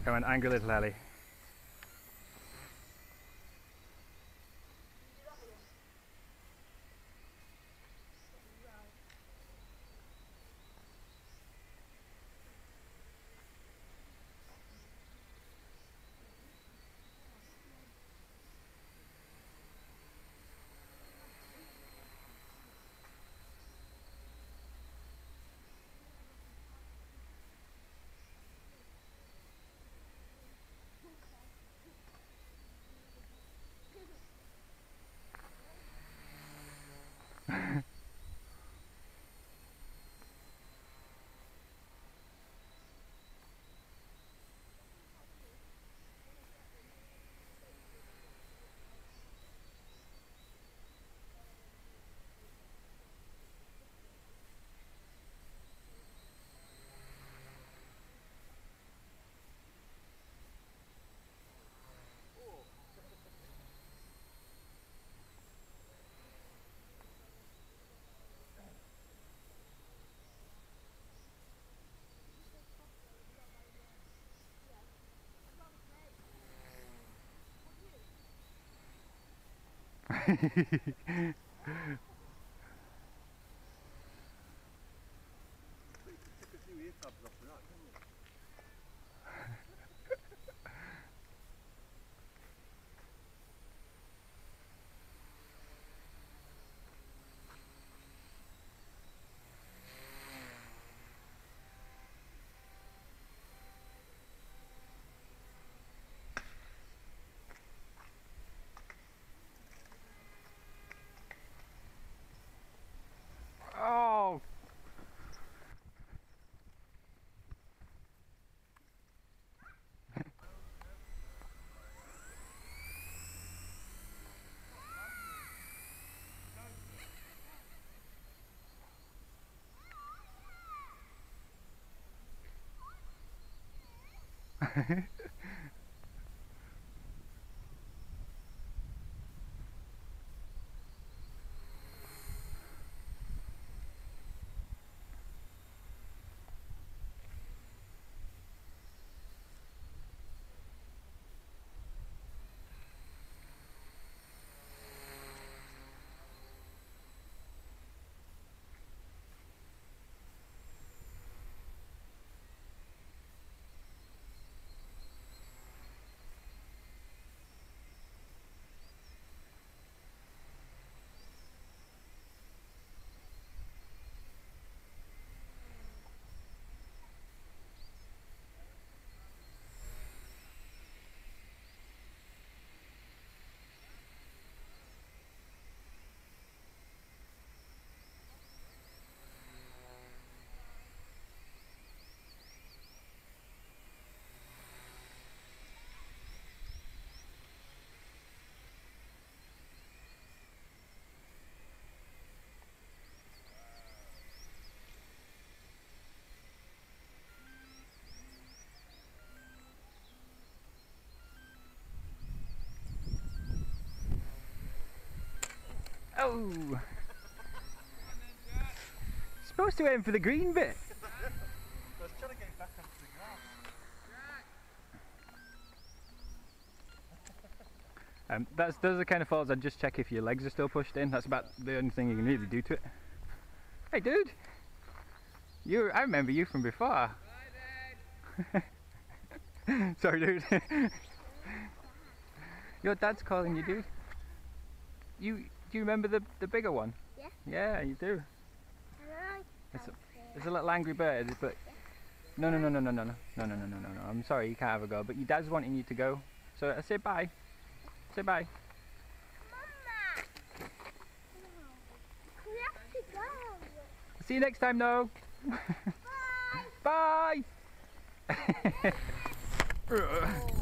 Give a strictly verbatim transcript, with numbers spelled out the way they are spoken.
Come on, angry little heli. Oh! Oh! Supposed to aim for the green bit. I was trying to get back onto the grass. Um, that's those are the kind of falls I'd just check if your legs are still pushed in. That's about the only thing you can really do to it. Hey dude! You, I remember you from before. Bye, Dad. Sorry dude. Your dad's calling you, dude. You, do you remember the, the bigger one? Yeah. Yeah, you do. Hello. It's a, it's a little angry bird, but no, no, no, no, no, no, no, no, no, no, no, no, no. I'm sorry, you can't have a go. But your dad's wanting you to go, so I say bye. Say bye. Mama. We have to go. See you next time, though. Bye. Bye.